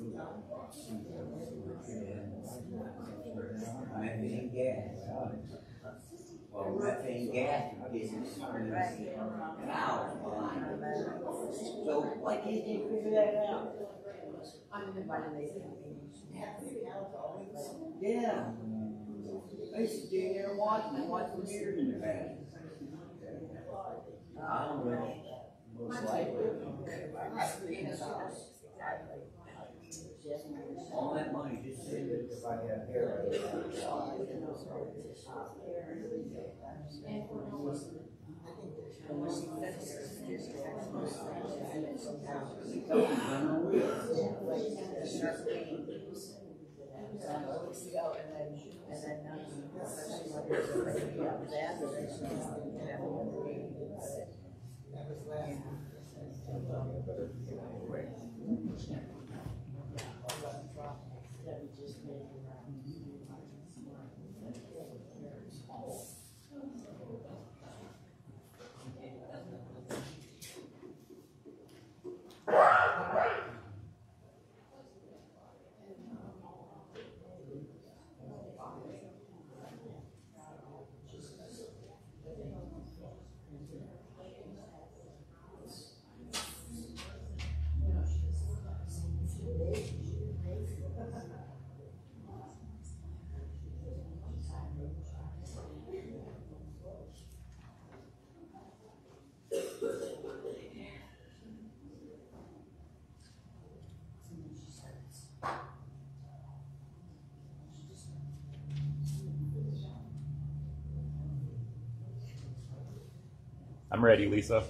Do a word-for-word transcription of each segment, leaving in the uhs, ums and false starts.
Methane gas. Well, methane gas is an hour behind. So why can't you figure that out? Yeah. I used to stay there watching and watch the meters in the back. I don't know. Most likely. All that money just sitting there if I have hair. I'm ready, Lisa.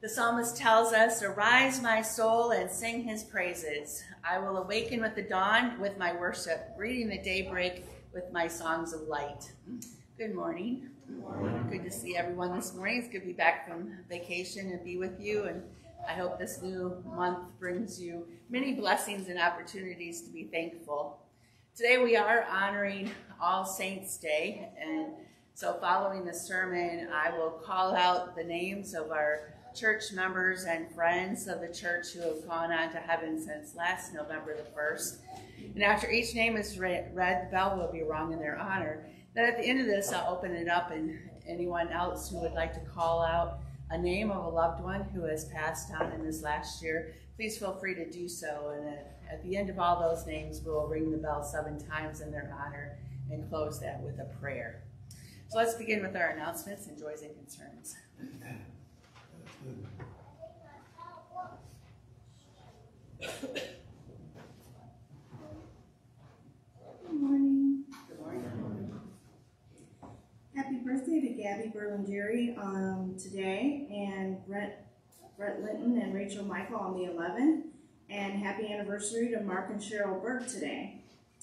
The psalmist tells us, "Arise, my soul, and sing his praises. I will awaken with the dawn with my worship, greeting the daybreak with my songs of light." Good morning. Good morning. Good to see everyone this morning. It's good to be back from vacation and be with you. And I hope this new month brings you many blessings and opportunities to be thankful. Today we are honoring All Saints Day. And so following the sermon, I will call out the names of our church members and friends of the church who have gone on to heaven since last November the first. And after each name is read, the bell will be rung in their honor. Then at the end of this, I'll open it up, and anyone else who would like to call out a name of a loved one who has passed on in this last year, please feel free to do so. And at, at the end of all those names, we'll ring the bell seven times in their honor and close that with a prayer. So let's begin with our announcements and joys and concerns. Good morning. Good morning. Happy birthday to Gabby Berlingeri um, today, and Brett, Brett Linton and Rachel Michael on the eleventh. And happy anniversary to Mark and Cheryl Berg today.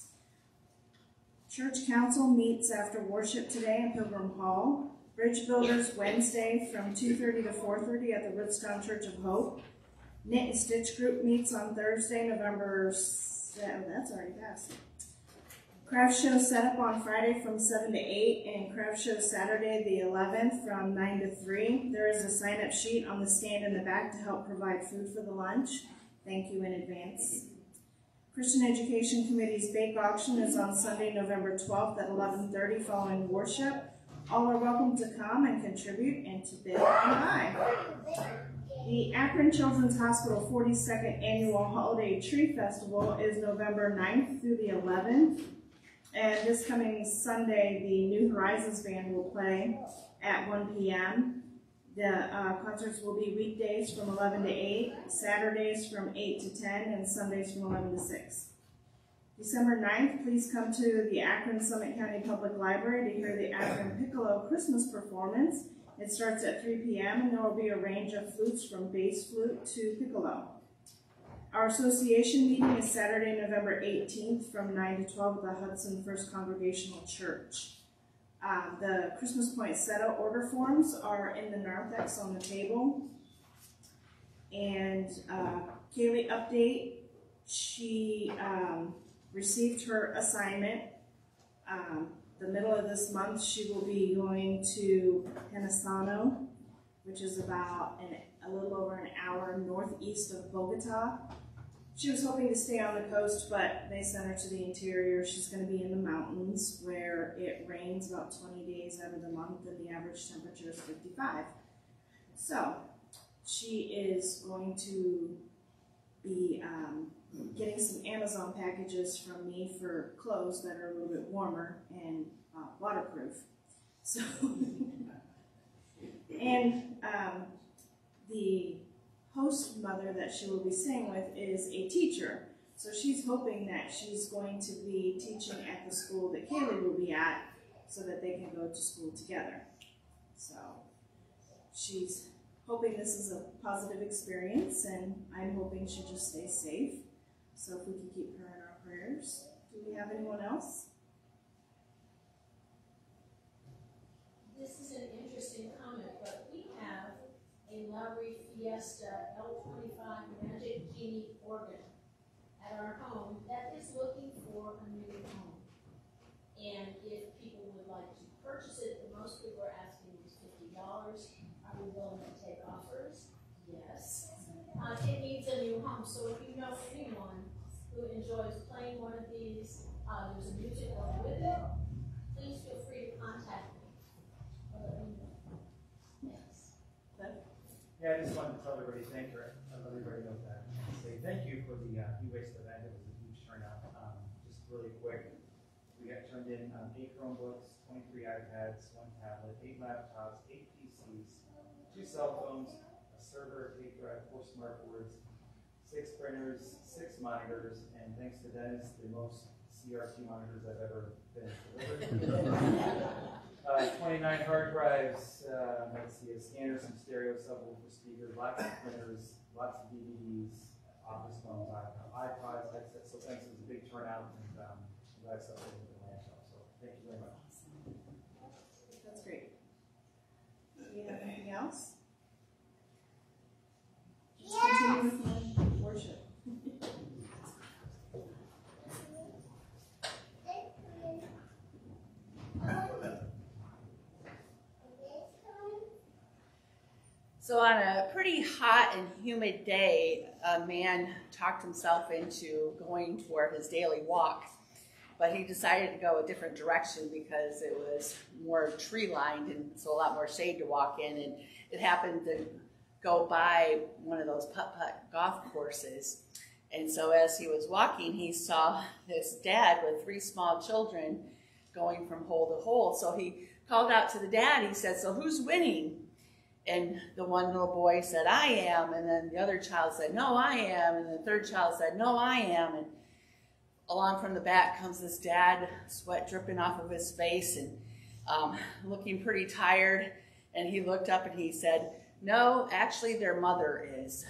Church Council meets after worship today in Pilgrim Hall. Bridge Builders Wednesday from two thirty to four thirty at the Rootstown Church of Hope. Knit and Stitch Group meets on Thursday, November seventh. That's already passed. Craft Show set up on Friday from seven to eight, and Craft Show Saturday the eleventh from nine to three. There is a sign-up sheet on the stand in the back to help provide food for the lunch. Thank you in advance. Christian Education Committee's Bake Auction is on Sunday, November twelfth at eleven thirty following worship. All are welcome to come and contribute and to bid and buy. The Akron Children's Hospital forty-second Annual Holiday Tree Festival is November ninth through the eleventh. And this coming Sunday, the New Horizons Band will play at one p m The uh, concerts will be weekdays from eleven to eight, Saturdays from eight to ten, and Sundays from eleven to six. December ninth, please come to the Akron Summit County Public Library to hear the Akron Piccolo Christmas performance. It starts at three p m and there will be a range of flutes from bass flute to piccolo. Our association meeting is Saturday, November eighteenth from nine to twelve at the Hudson First Congregational Church. Uh, the Christmas Poinsettia order forms are in the narthex on the table. And uh, Kaylee update, she um, received her assignment. Um, the middle of this month, she will be going to Genassano, which is about an, a little over an hour northeast of Bogota. She was hoping to stay on the coast, but they sent her to the interior. She's going to be in the mountains where it rains about twenty days out of the month and the average temperature is fifty-five. So she is going to be um, getting some Amazon packages from me for clothes that are a little bit warmer and uh, waterproof. So, and um, the host mother that she will be staying with is a teacher. So she's hoping that she's going to be teaching at the school that Kaylee will be at so that they can go to school together. So she's hoping this is a positive experience, and I'm hoping she just stays safe. So if we can keep her in our prayers. Do we have anyone else? This is an interesting comment, but we have a Lowry Fiesta L twenty-five Magic Genie organ at our home that is looking for a new home. And if people would like to purchase it, the most people are asking is fifty dollars. Are we willing to take offers? Yes. Uh, it needs a new home, so if you know anyone who enjoys playing one of these, uh, there's a music organ with it, please feel free to contact me. Yes. Yeah, I just wanted to tell everybody thank you. I let everybody know that. Say thank you for the uh, e-waste event. It was a huge turnout. Um, just really quick, we got turned in um, eight Chromebooks, twenty-three iPads, one tablet, eight laptops, eight P Cs, two cell phones, a server, a tape drive, four smart boards, six printers, six monitors, and thanks to Dennis, the most C R T monitors I've ever been delivered. Uh, twenty-nine hard drives, uh, let's see, a scanner, some stereo, subwoofer speakers, lots of printers, lots of D V Ds, office phones, iPods, headsets. So thanks, it was a big turnout, and um, I'm glad stuff was in the land shop. So thank you very much. That's great. Do you have anything else? Just continue with more worship. So on a pretty hot and humid day, a man talked himself into going for his daily walk, but he decided to go a different direction because it was more tree-lined and so a lot more shade to walk in, and it happened to go by one of those putt-putt golf courses. And so as he was walking, he saw this dad with three small children going from hole to hole. So he called out to the dad. He said, "So who's winning?" And the one little boy said, "I am." And then the other child said, "No, I am." And the third child said, "No, I am." And along from the back comes this dad, sweat dripping off of his face and um, looking pretty tired. And he looked up and he said, "No, actually their mother is."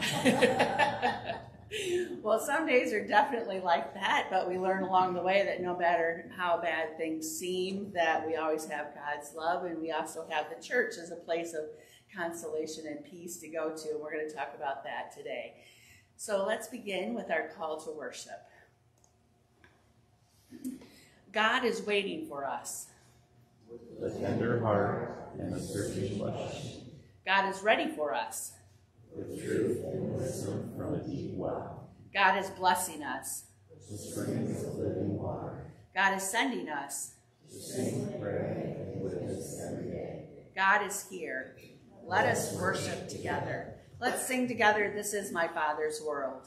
Well, some days are definitely like that, but we learn along the way that no matter how bad things seem, that we always have God's love, and we also have the church as a place of consolation and peace to go to, and we're going to talk about that today. So let's begin with our call to worship. God is waiting for us. With a tender heart and a searching flesh. God is ready for us. With truth and wisdom from a deep well. God is blessing us. The springs of living water. God is sending us. To sing, pray, and witness every day. God is here. Let us worship together. Let's sing together, "This is my Father's world."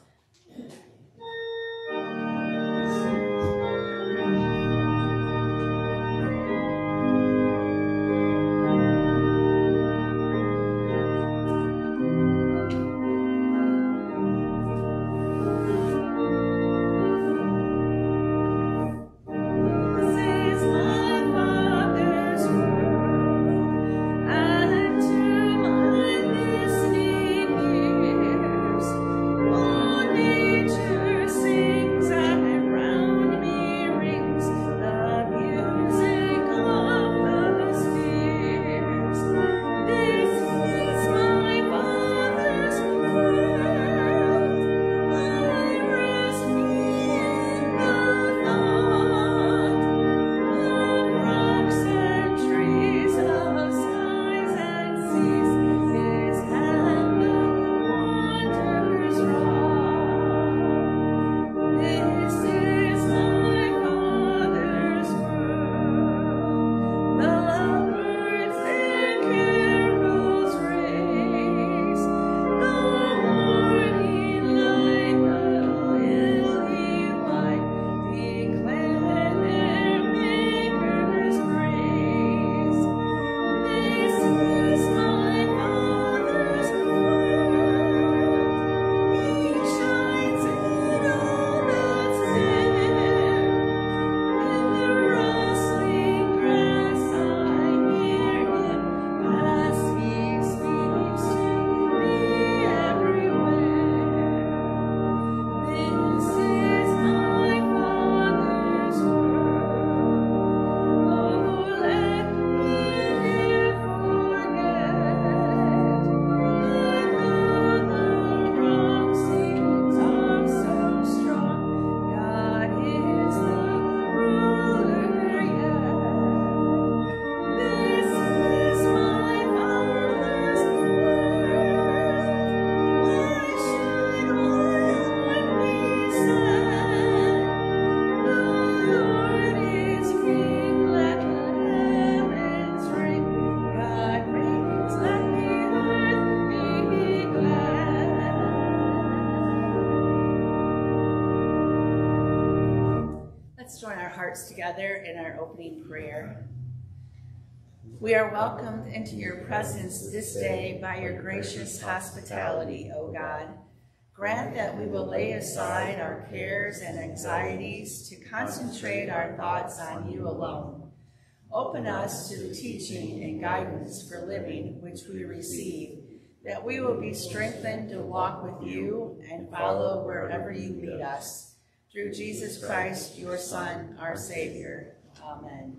Together in our opening prayer. We are welcomed into your presence this day by your gracious hospitality, O God. Grant that we will lay aside our cares and anxieties to concentrate our thoughts on you alone. Open us to the teaching and guidance for living which we receive, that we will be strengthened to walk with you and follow wherever you lead us. Through Jesus Christ, your Son, our Savior. Amen.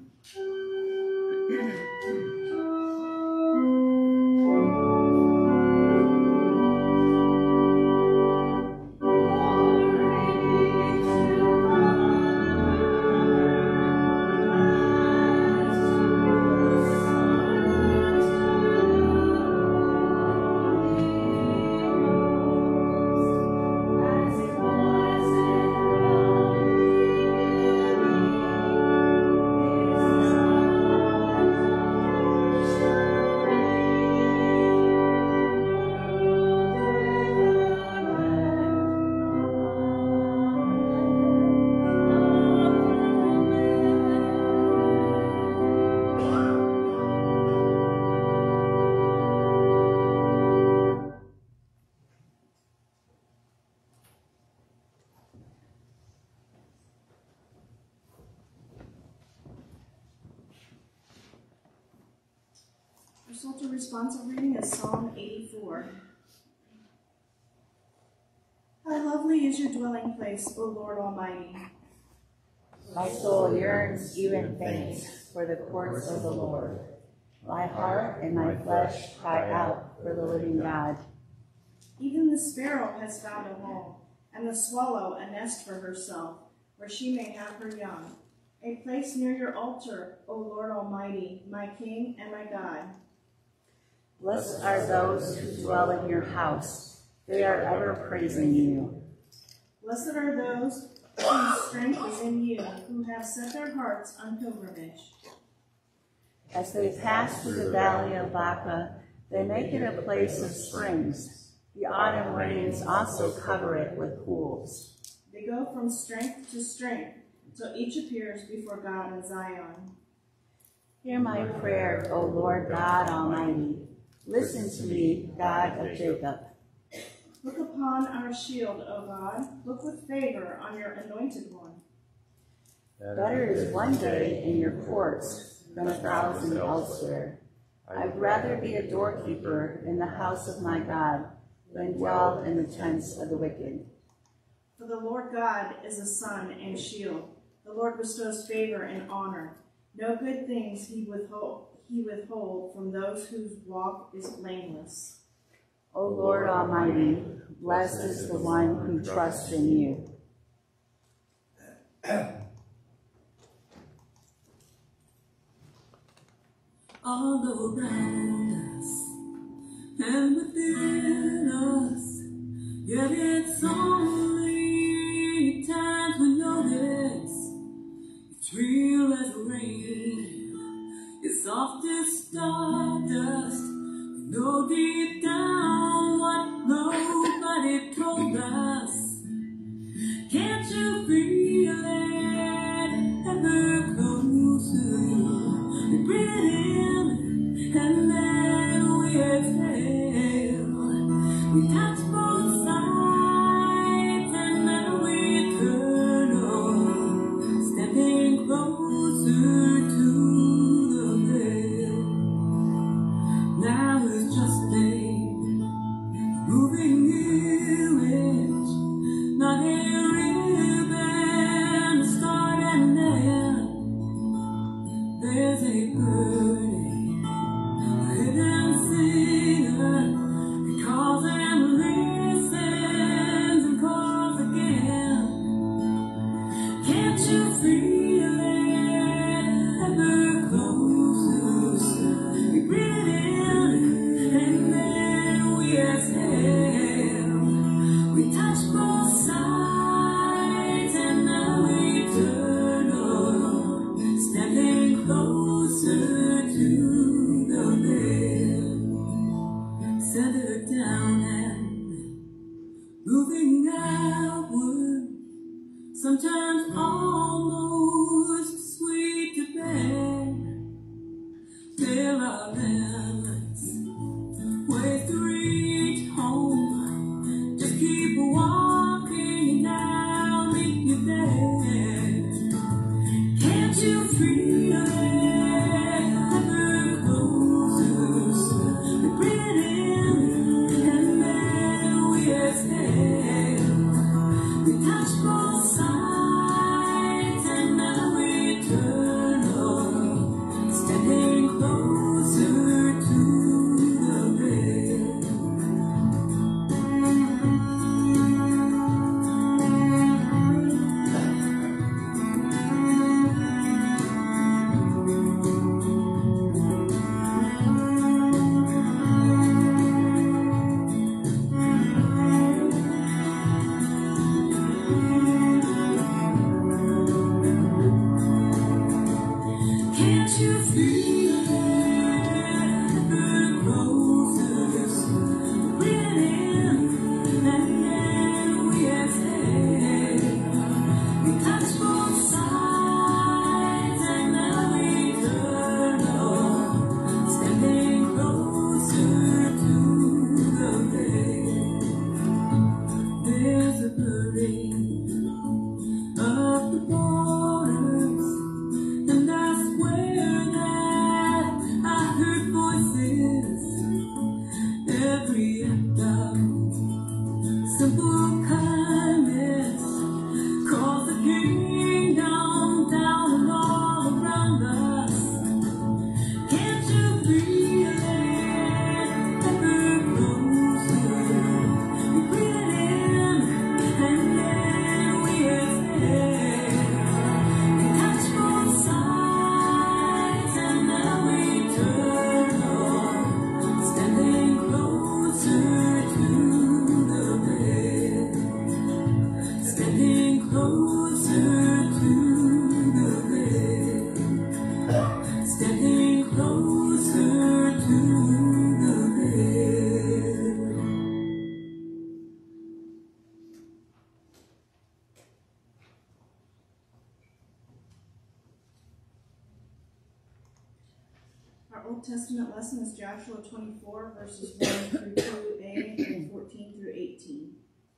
Our Psalter responsive reading is Psalm eighty-four. How lovely is your dwelling place, O Lord Almighty. My soul yearns, even faints, for the courts of the Lord. My heart and my flesh cry out for the living God. Even the sparrow has found a home, and the swallow a nest for herself, where she may have her young. A place near your altar, O Lord Almighty, my King and my God. Blessed are those who dwell in your house. They are ever praising you. Blessed are those whose strength is in you, who have set their hearts on pilgrimage. As they pass through the valley of Baca, they make it a place of springs. The autumn rains also cover it with pools. They go from strength to strength, till each appears before God in Zion. Hear my prayer, O Lord God Almighty. Listen to me, God of Jacob. Look upon our shield, O God. Look with favor on your anointed one. Better is one day in your courts than a thousand elsewhere. I'd rather be a doorkeeper in the house of my God than dwell in the tents of the wicked. For the Lord God is a sun and shield. The Lord bestows favor and honor. No good things he withhold, he withhold from those whose walk is blameless. O Lord Almighty, blessed is the one who trusts in you. All around us and within us, yet it's only time to notice it's real as rain, it's soft as stardust. We know deep down what nobody told us. Can't you feel it ever closer? We breathe in and then we exhale. We touch both sides and then we turn on, stepping closer to the veil. Now it's just a moving image, not a ribbon, start and end. There's a burning, a hidden singer, it calls and listens and calls again. Can't you feel it ever closer? We breathe in and then we exhale. We touch both sides and now we turn on, stepping closer to the veil. Centered down and moving outward, sometimes almost sweet to bear. Till our balance, ways to reach home. Just keep walking now, meet you there. Can't you feel it Our Old Testament lesson is Joshua twenty-four, verses one through two a and fourteen through eighteen.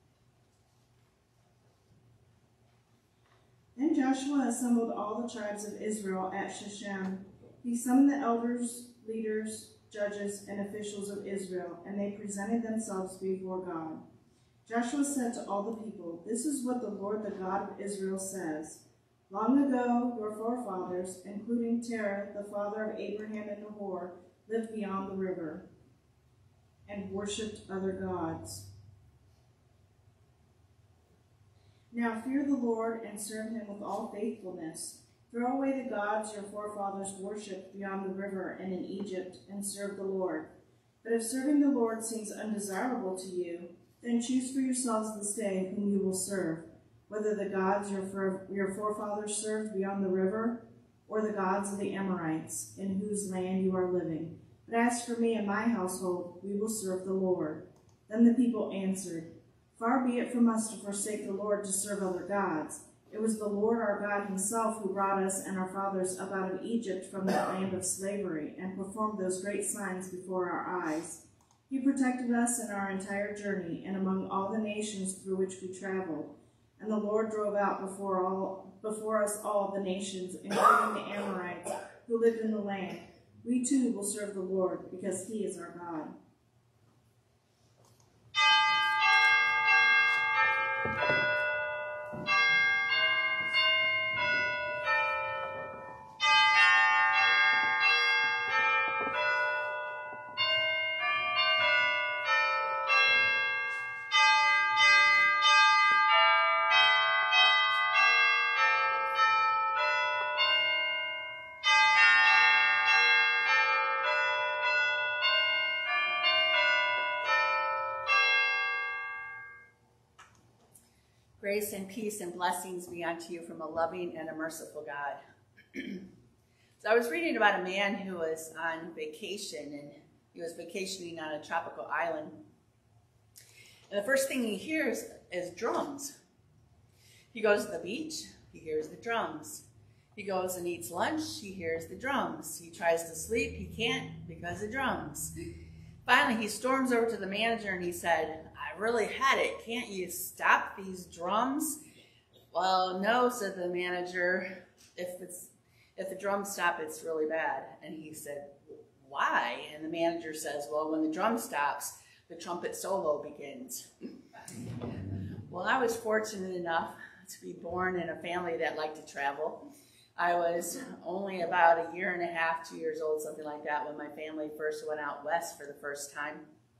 Then Joshua assembled all the tribes of Israel at Shechem. He summoned the elders, leaders, judges, and officials of Israel, and they presented themselves before God. Joshua said to all the people, "This is what the Lord, the God of Israel, says. Long ago, your forefathers, including Terah, the father of Abraham and Nahor, lived beyond the river and worshipped other gods. Now fear the Lord and serve him with all faithfulness. Throw away the gods your forefathers worshipped beyond the river and in Egypt, and serve the Lord. But if serving the Lord seems undesirable to you, then choose for yourselves this day whom you will serve, whether the gods your, for, your forefathers served beyond the river, or the gods of the Amorites, in whose land you are living. But as for me and my household, we will serve the Lord." Then the people answered, "Far be it from us to forsake the Lord to serve other gods. It was the Lord our God himself who brought us and our fathers up out of Egypt from the land of slavery, and performed those great signs before our eyes. He protected us in our entire journey and among all the nations through which we traveled. And the Lord drove out before all before us all the nations, including the Amorites, who lived in the land. We too will serve the Lord, because he is our God." Grace and peace and blessings be unto you from a loving and a merciful God. So I was reading about a man who was on vacation, and he was vacationing on a tropical island. And the first thing he hears is drums. He goes to the beach, he hears the drums. He goes and eats lunch, he hears the drums. He tries to sleep, he can't because of drums. Finally, he storms over to the manager and he said, "I really had it. Can't you stop these drums?" "Well, no," said the manager. If it's if the drums stop, it's really bad." And he said, "Why?" And the manager says, "Well, when the drum stops, the trumpet solo begins." Well, I was fortunate enough to be born in a family that liked to travel. I was only about a year and a half, two years old, something like that, when my family first went out west for the first time.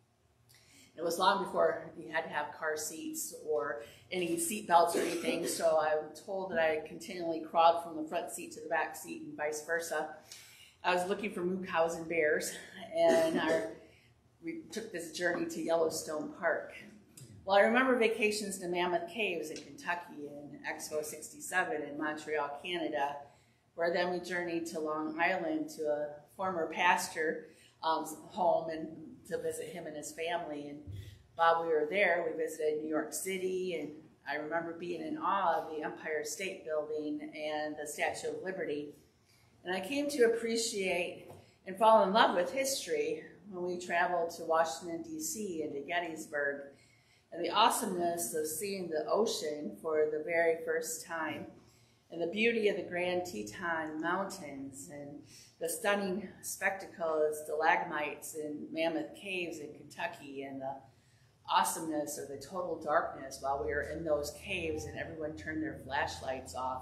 It was long before you had to have car seats or any seat belts or anything, so I'm told that I continually crawled from the front seat to the back seat and vice versa. I was looking for moo cows and bears, and our, we took this journey to Yellowstone Park. Well, I remember vacations to Mammoth Caves in Kentucky and Expo sixty-seven in Montreal, Canada, where then we journeyed to Long Island to a former pastor um, home and to visit him and his family. And while we were there, we visited New York City, and I remember being in awe of the Empire State Building and the Statue of Liberty. And I came to appreciate and fall in love with history when we traveled to Washington, D C and to Gettysburg, and the awesomeness of seeing the ocean for the very first time, and the beauty of the Grand Teton Mountains, and the stunning spectacle of stalagmites in Mammoth Caves in Kentucky, and the awesomeness of the total darkness while we were in those caves and everyone turned their flashlights off.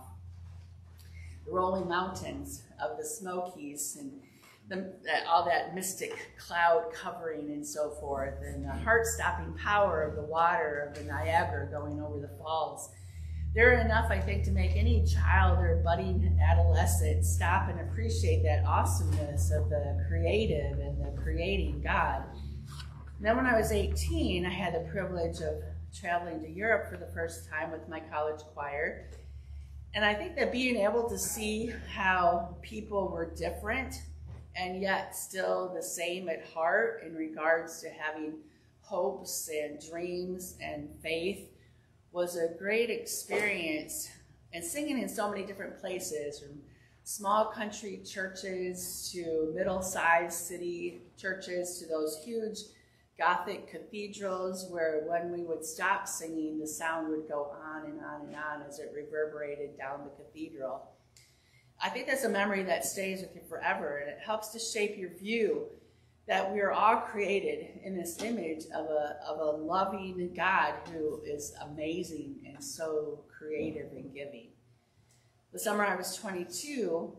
The rolling mountains of the Smokies, and the, all that mystic cloud covering and so forth, and the heart-stopping power of the water of the Niagara going over the falls. They're enough, I think, to make any child or budding adolescent stop and appreciate that awesomeness of the creative and the creating God. And then when I was eighteen, I had the privilege of traveling to Europe for the first time with my college choir. And I think that being able to see how people were different and yet still the same at heart in regards to having hopes and dreams and faith was a great experience. And singing in so many different places, from small country churches to middle-sized city churches to those huge Gothic cathedrals where when we would stop singing, the sound would go on and on and on as it reverberated down the cathedral. I think that's a memory that stays with you forever, and it helps to shape your view that we are all created in this image of a, of a loving God who is amazing and so creative and giving. The summer I was twenty-two,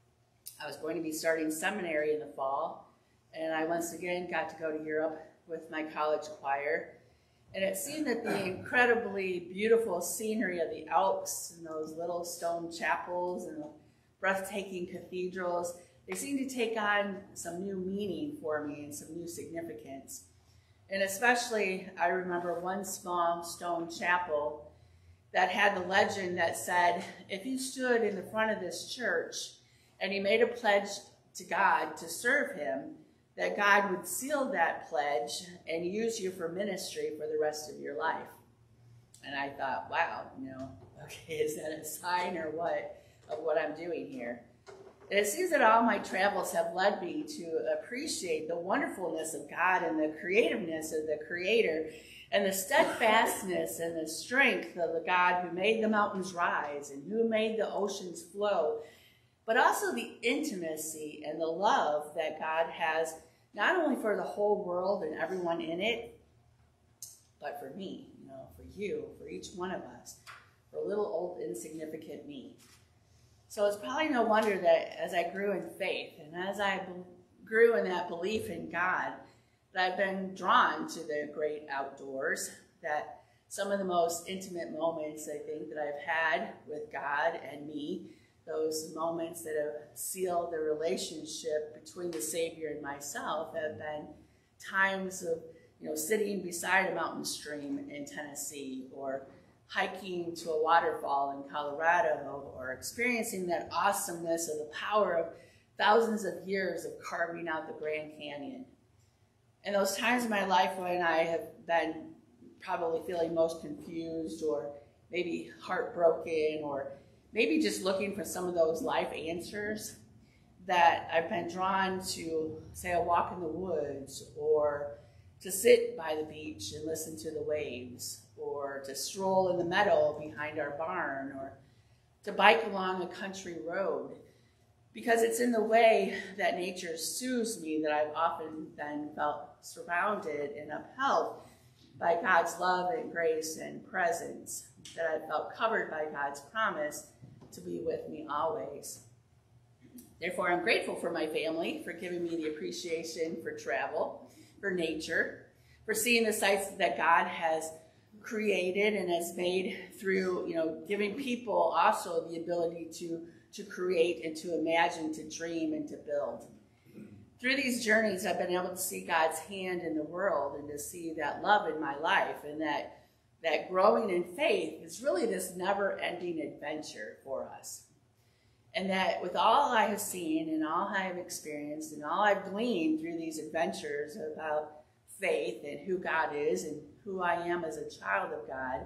I was going to be starting seminary in the fall, and I once again got to go to Europe with my college choir. And it seemed that the incredibly beautiful scenery of the Alps and those little stone chapels and the breathtaking cathedrals, they seemed to take on some new meaning for me and some new significance. And especially, I remember one small stone chapel that had the legend that said, if you stood in the front of this church and you made a pledge to God to serve him, that God would seal that pledge and use you for ministry for the rest of your life. And I thought, wow, you know, okay, is that a sign or what of what I'm doing here? And it seems that all my travels have led me to appreciate the wonderfulness of God and the creativeness of the Creator and the steadfastness and the strength of the God who made the mountains rise and who made the oceans flow, but also the intimacy and the love that God has not only for the whole world and everyone in it, but for me, you know, for you, for each one of us, for little old insignificant me. So it's probably no wonder that as I grew in faith and as I grew in that belief in God, that I've been drawn to the great outdoors, that some of the most intimate moments I think that I've had with God and me, those moments that have sealed the relationship between the Savior and myself, have been times of, you know, sitting beside a mountain stream in Tennessee, or hiking to a waterfall in Colorado, or experiencing that awesomeness of the power of thousands of years of carving out the Grand Canyon. And those times in my life when I have been probably feeling most confused, or maybe heartbroken, or maybe just looking for some of those life answers, that I've been drawn to, say, a walk in the woods, or to sit by the beach and listen to the waves, or to stroll in the meadow behind our barn, or to bike along a country road. Because it's in the way that nature soothes me that I've often then felt surrounded and upheld by God's love and grace and presence, that I felt covered by God's promise to be with me always. Therefore, I'm grateful for my family for giving me the appreciation for travel, for nature, for seeing the sights that God has created and has made through, you know, giving people also the ability to, to create and to imagine, to dream and to build. Through these journeys, I've been able to see God's hand in the world and to see that love in my life, and that that growing in faith is really this never-ending adventure for us. And that with all I have seen and all I have experienced and all I've gleaned through these adventures about faith and who God is and who I am as a child of God,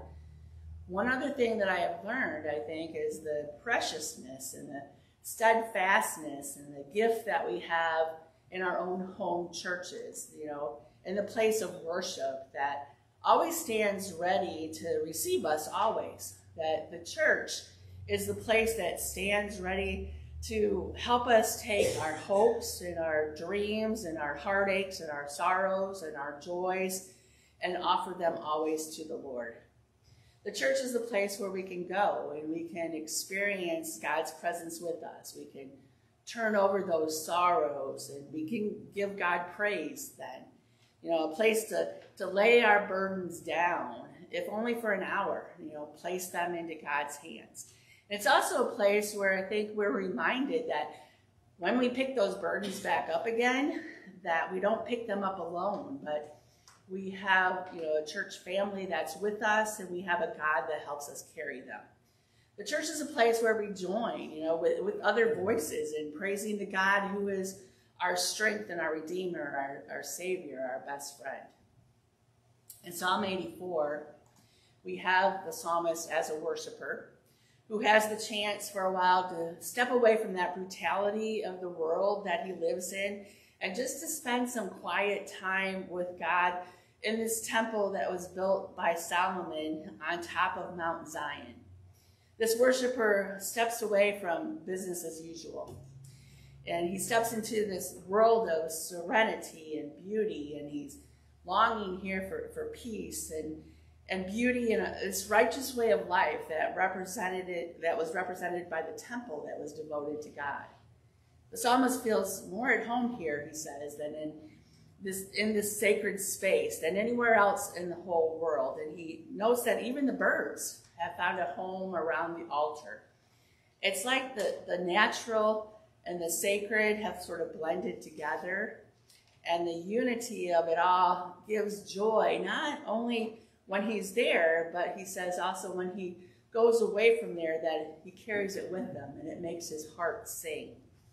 one other thing that I have learned, I think, is the preciousness and the steadfastness and the gift that we have in our own home churches, you know, in the place of worship that always stands ready to receive us always. That the church is the place that stands ready to help us take our hopes and our dreams and our heartaches and our sorrows and our joys and offer them always to the Lord. The church is the place where we can go and we can experience God's presence with us. We can turn over those sorrows and we can give God praise then. You know, a place to, to lay our burdens down, if only for an hour, you know, place them into God's hands. And it's also a place where I think we're reminded that when we pick those burdens back up again, that we don't pick them up alone, but we have, you know, a church family that's with us, and we have a God that helps us carry them. The church is a place where we join, you know, with, with other voices in praising the God who is our strength and our Redeemer, our, our Savior, our best friend. In Psalm eighty-four, we have the psalmist as a worshiper, who has the chance for a while to step away from that brutality of the world that he lives in and just to spend some quiet time with God in this temple that was built by Solomon on top of Mount Zion. This worshiper steps away from business as usual. And he steps into this world of serenity and beauty, and he's longing here for, for peace and, and beauty and a, this righteous way of life that represented it, that was represented by the temple that was devoted to God. The psalmist feels more at home here, he says, than in this in this sacred space than anywhere else in the whole world. And he notes that even the birds have found a home around the altar. It's like the, the natural and the sacred have sort of blended together, and the unity of it all gives joy, not only when he's there, but he says also when he goes away from there that he carries it with him, and it makes his heart sing.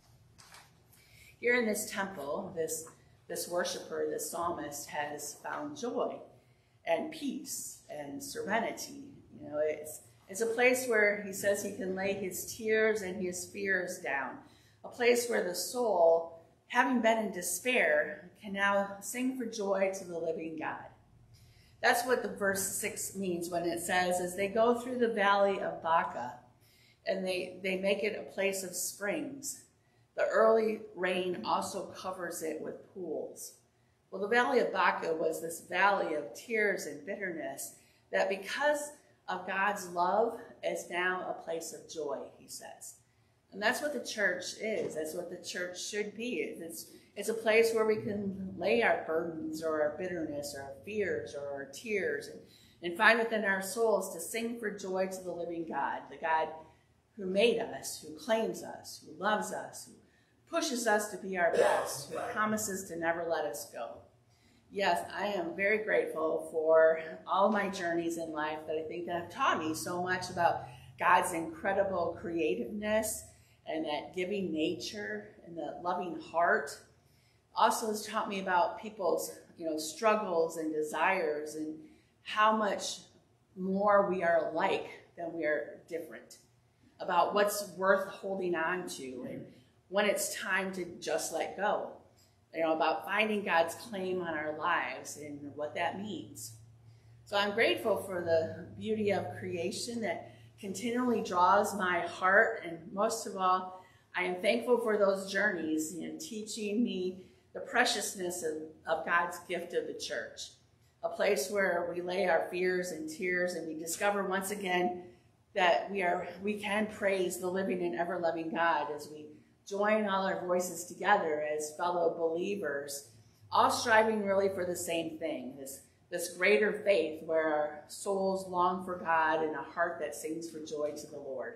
Here in this temple, this, this worshiper, this psalmist has found joy and peace and serenity. You know, it's, it's a place where he says he can lay his tears and his fears down, a place where the soul, having been in despair, can now sing for joy to the living God. That's what the verse six means when it says, as they go through the valley of Baca, and they, they make it a place of springs, the early rain also covers it with pools. Well, the valley of Baca was this valley of tears and bitterness that because of God's love is now a place of joy, he says. And that's what the church is. That's what the church should be. It's, it's a place where we can lay our burdens or our bitterness or our fears or our tears and, and find within our souls to sing for joy to the living God, the God who made us, who claims us, who loves us, who pushes us to be our best, who promises to never let us go. Yes, I am very grateful for all my journeys in life that I think that have taught me so much about God's incredible creativeness and that giving nature and that loving heart. Also has taught me about people's, you know, struggles and desires and how much more we are alike than we are different, about what's worth holding on to and when it's time to just let go. You know, about finding God's claim on our lives and what that means. So I'm grateful for the beauty of creation that continually draws my heart, and most of all, I am thankful for those journeys, you know, teaching me the preciousness of, of God's gift of the church, a place where we lay our fears and tears and we discover once again that we are we can praise the living and ever-loving God as we join all our voices together as fellow believers, all striving really for the same thing, this, this greater faith where our souls long for God and a heart that sings for joy to the Lord.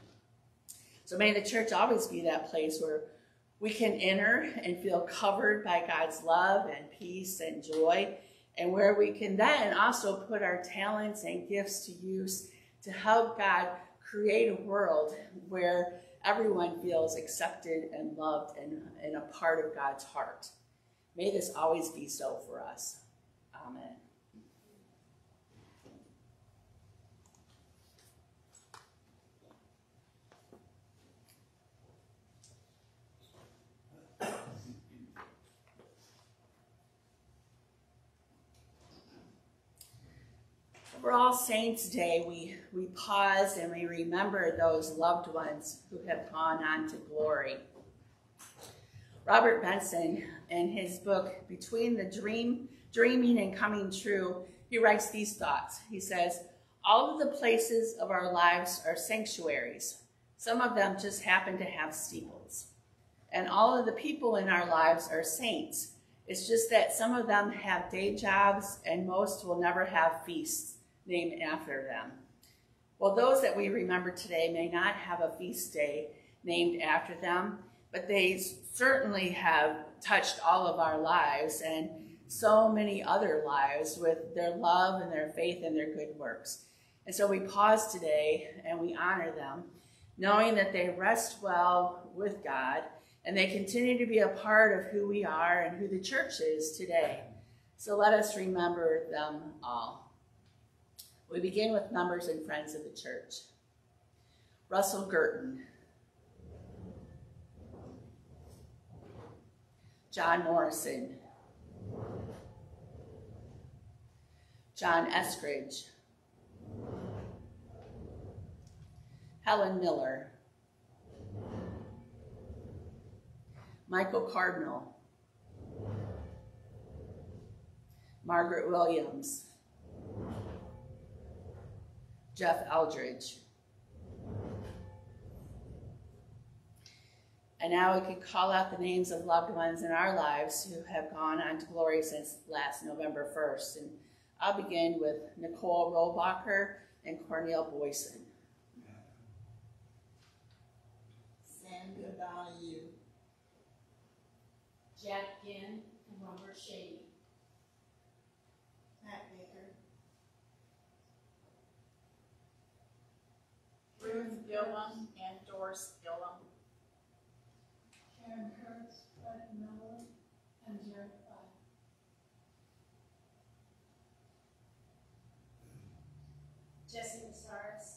So may the church always be that place where we can enter and feel covered by God's love and peace and joy, and where we can then also put our talents and gifts to use to help God create a world where everyone feels accepted and loved and, and a part of God's heart. May this always be so for us. Amen. For All Saints' Day, we, we pause and we remember those loved ones who have gone on to glory. Robert Benson, in his book, Between the Dream, Dreaming and Coming True, he writes these thoughts. He says, all of the places of our lives are sanctuaries. Some of them just happen to have steeples. And all of the people in our lives are saints. It's just that some of them have day jobs and most will never have feasts named after them. Well, those that we remember today may not have a feast day named after them, but they certainly have touched all of our lives and so many other lives with their love and their faith and their good works. And so we pause today and we honor them, knowing that they rest well with God and they continue to be a part of who we are and who the church is today. So let us remember them all. We begin with members and friends of the church. Russell Girton, John Morrison, John Eskridge, Helen Miller, Michael Cardinal, Margaret Williams, Jeff Eldridge. And now we can call out the names of loved ones in our lives who have gone on to glory since last November first. And I'll begin with Nicole Rollbacher and Cornel Boyson. Sandra Donahue, Jack Ginn, and Robert Shady. Matt Baker, Ruth Gillum and Doris Gillum, Karen Kurtz, Fred Miller, and Jared Bye. Jesse Masaris,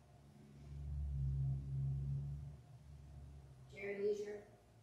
Jerry Leisure,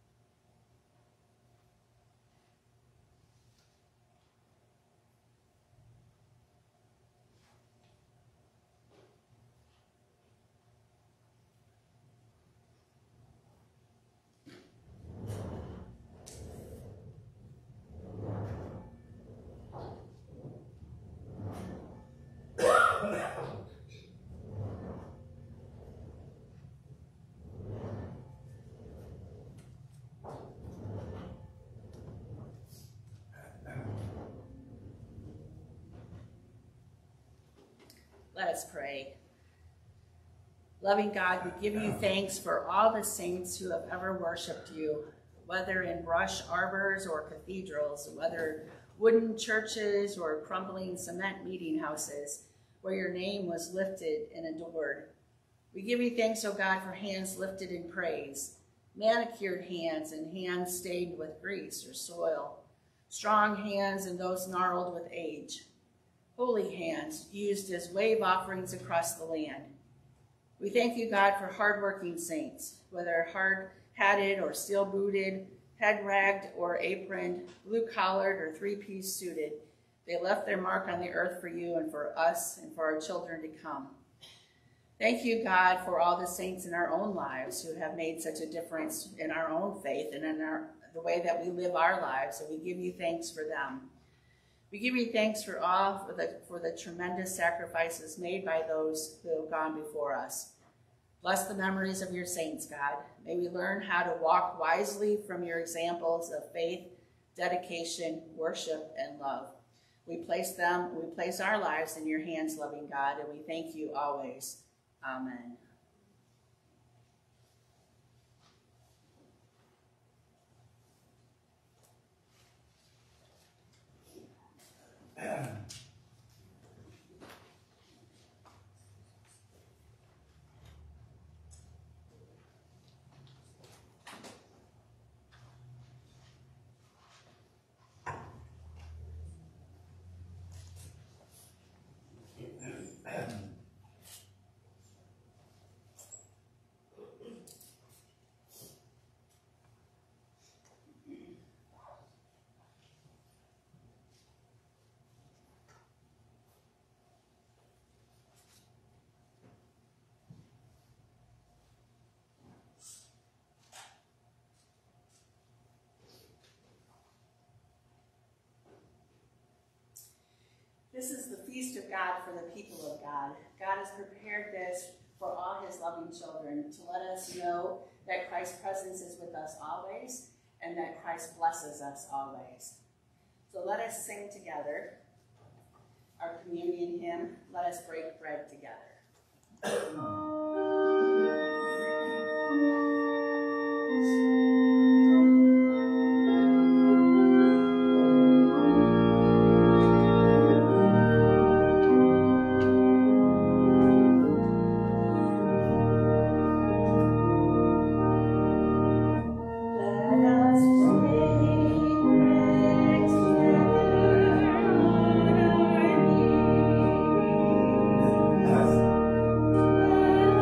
Let us pray. Loving God, we give you thanks for all the saints who have ever worshiped you, whether in brush arbors or cathedrals, whether wooden churches or crumbling cement meeting houses, where your name was lifted and adored. We give you thanks, O God, for hands lifted in praise, manicured hands and hands stained with grease or soil, strong hands and those gnarled with age, holy hands used as wave offerings across the land. We thank you, God, for hardworking saints, whether hard-hatted or steel-booted, head-ragged or aproned, blue-collared or three-piece suited. They left their mark on the earth for you and for us and for our children to come. Thank you, God, for all the saints in our own lives who have made such a difference in our own faith and in our, the way that we live our lives, and we give you thanks for them. We give you thanks for all for the, for the tremendous sacrifices made by those who have gone before us. Bless the memories of your saints, God. May we learn how to walk wisely from your examples of faith, dedication, worship, and love. We place them, we place our lives in your hands, loving God, and we thank you always. Amen. This is the feast of God for the people of God. God has prepared this for all his loving children to let us know that Christ's presence is with us always and that Christ blesses us always. So let us sing together our communion hymn. Let us break bread together. Yes.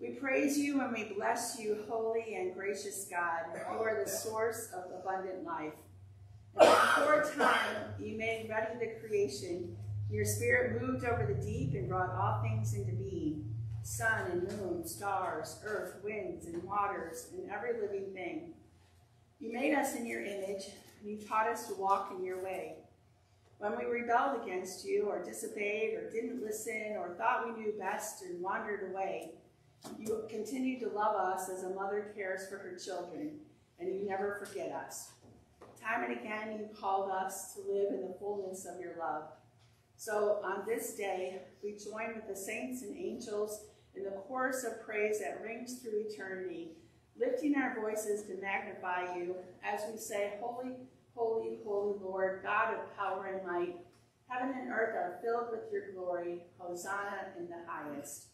We praise you and we bless you, holy and gracious God. You are the source of abundant life. And before time, you made ready the creation. Your spirit moved over the deep and brought all things into being. Sun and moon, stars, earth, winds, and waters, and every living thing. You made us in your image, and you taught us to walk in your way. When we rebelled against you, or disobeyed, or didn't listen, or thought we knew best and wandered away, you continue to love us as a mother cares for her children, and you never forget us. Time and again, you called us to live in the fullness of your love. So on this day, we join with the saints and angels in the chorus of praise that rings through eternity, lifting our voices to magnify you as we say, Holy, holy, holy Lord, God of power and might. Heaven and earth are filled with your glory. Hosanna in the highest.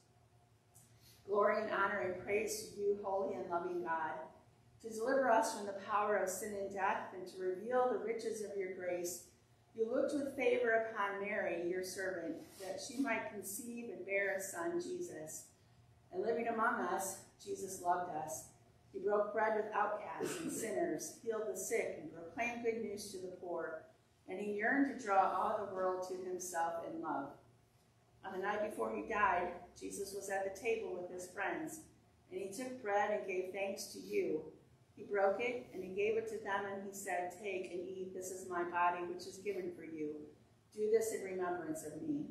Glory and honor and praise to you, holy and loving God, to deliver us from the power of sin and death and to reveal the riches of your grace. You looked with favor upon Mary, your servant, that she might conceive and bear a son, Jesus. And living among us, Jesus loved us. He broke bread with outcasts and sinners, healed the sick, and proclaimed good news to the poor. And he yearned to draw all the world to himself in love. On the night before he died, Jesus was at the table with his friends, and he took bread and gave thanks to you. He broke it, and he gave it to them, and he said, Take and eat, this is my body, which is given for you. Do this in remembrance of me.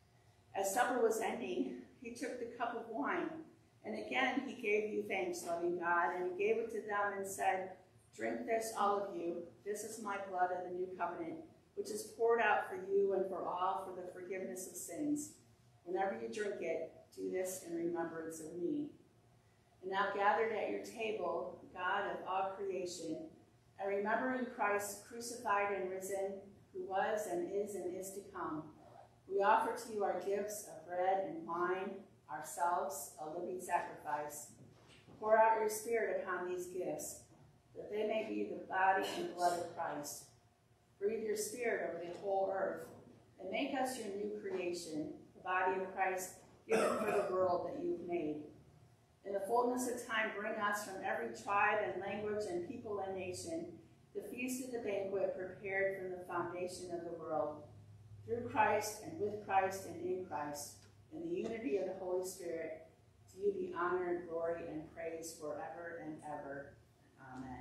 As supper was ending, he took the cup of wine, and again he gave you thanks, loving God, and he gave it to them and said, Drink this, all of you. This is my blood of the new covenant, which is poured out for you and for all for the forgiveness of sins. Whenever you drink it, do this in remembrance of me. And now gathered at your table, God of all creation, and remembering Christ crucified and risen, who was and is and is to come, we offer to you our gifts of bread and wine, ourselves, a living sacrifice. Pour out your Spirit upon these gifts, that they may be the body and blood of Christ. Breathe your Spirit over the whole earth, and make us your new creation, the body of Christ given for the world that you've made. In the fullness of time, bring us from every tribe and language and people and nation, the feast of the banquet prepared from the foundation of the world. Through Christ and with Christ and in Christ, in the unity of the Holy Spirit, to you be honor and glory and praise forever and ever. Amen.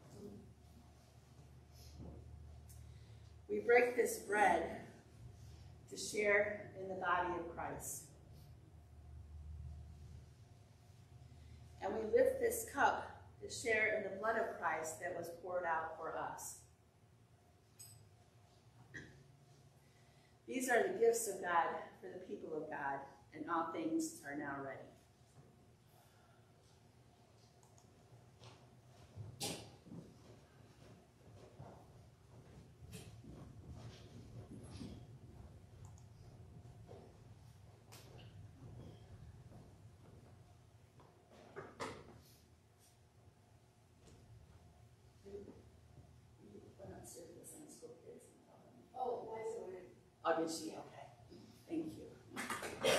We break this bread to share in the body of Christ. And we lift this cup to share in the blood of Christ that was poured out for us. These are the gifts of God for the people of God, and all things are now ready. Oh, did she? Okay. Thank you.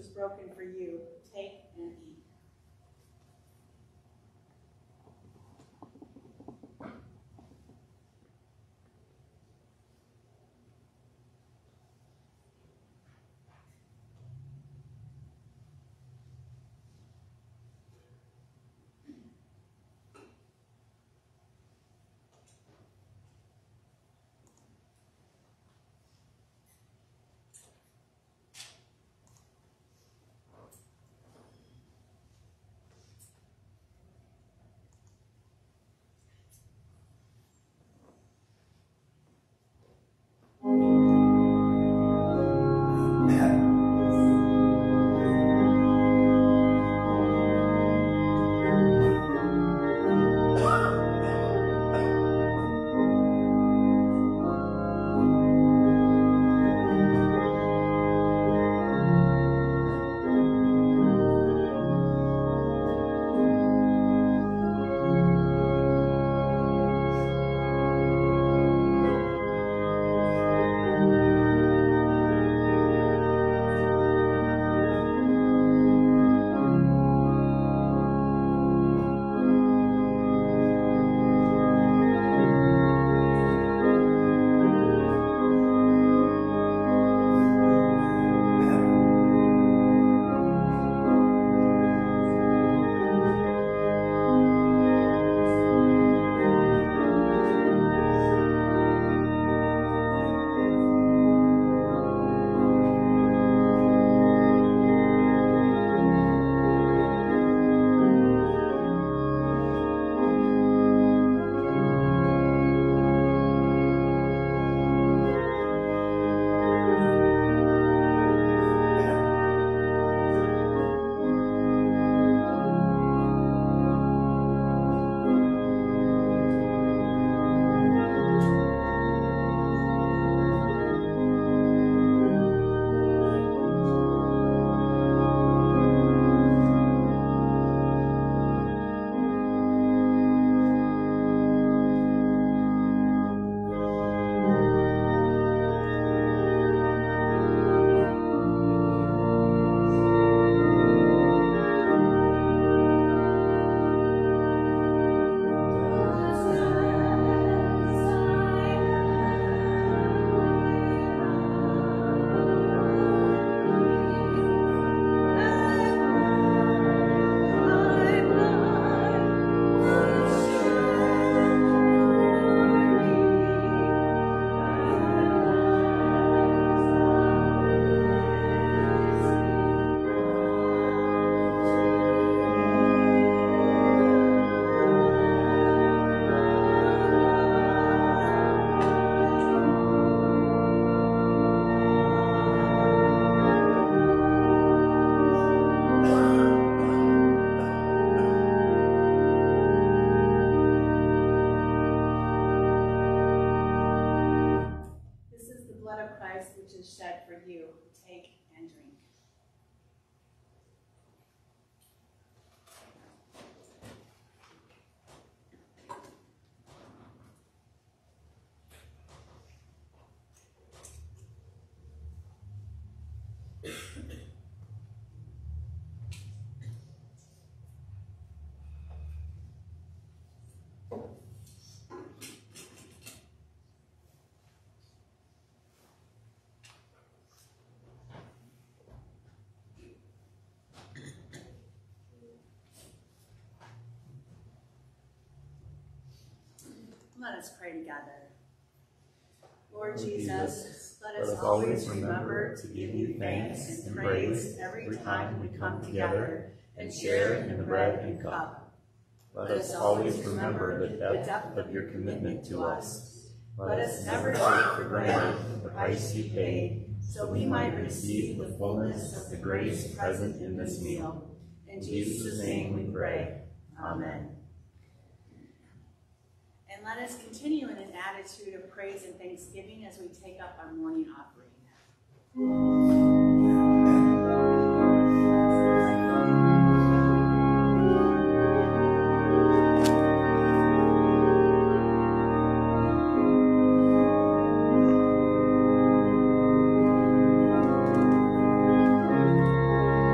was broken for you. Take and eat. Shed for you. Take and drink. Let us pray together. Lord Jesus, let us always remember to give you thanks and praise every time we come together and share in the bread and cup. Let us always remember the depth of your commitment to us. Let us never take for granted the price you paid, so we might receive the fullness of the grace present in this meal. In Jesus' name we pray. Amen. And let us continue in an attitude of praise and thanksgiving as we take up our morning offering. Thank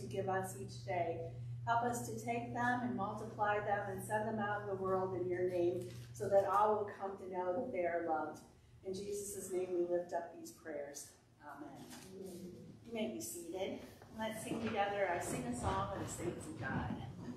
give us each day. Help us to take them and multiply them and send them out in the world in your name so that all will come to know that they are loved. In Jesus' name we lift up these prayers. Amen. You may be seated. Let's sing together. I sing a song of the saints of God.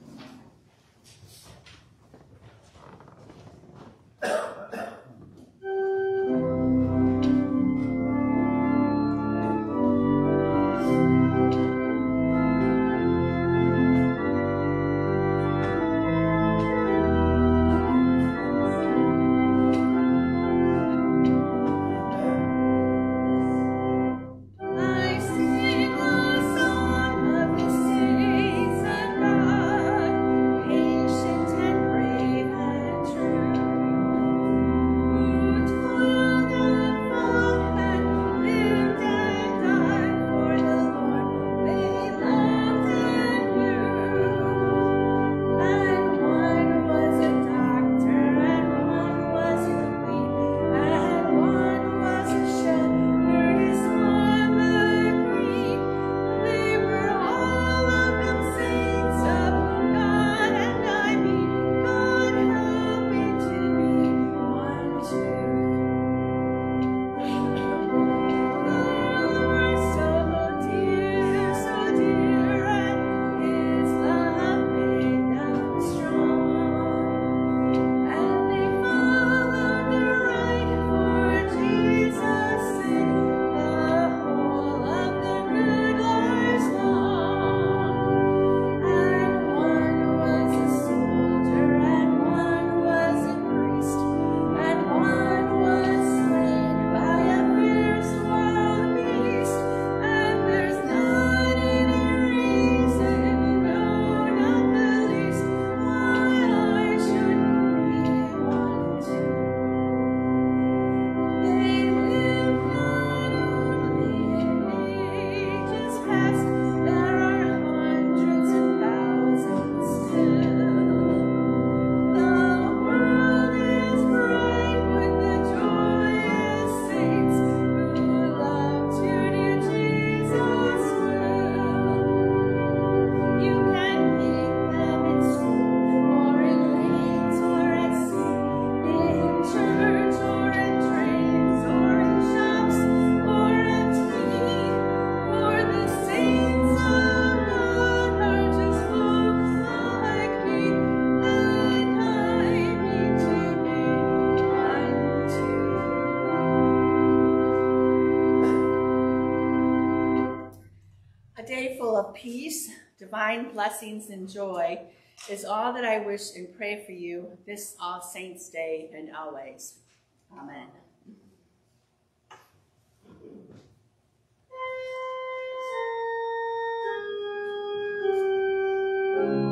Peace, divine blessings, and joy is all that I wish and pray for you this All Saints' Day and always. Amen.